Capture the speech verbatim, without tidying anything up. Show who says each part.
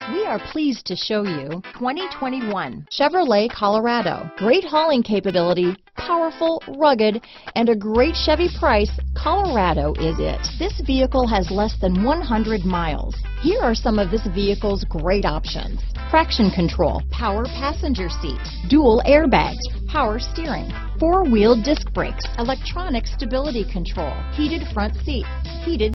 Speaker 1: We are pleased to show you twenty twenty-one Chevrolet Colorado. Great hauling capability, powerful, rugged, and a great Chevy price, Colorado is it. This vehicle has less than one hundred miles. Here are some of this vehicle's great options: traction control, power passenger seat, dual airbags, power steering, four-wheel disc brakes, electronic stability control, heated front seats, heated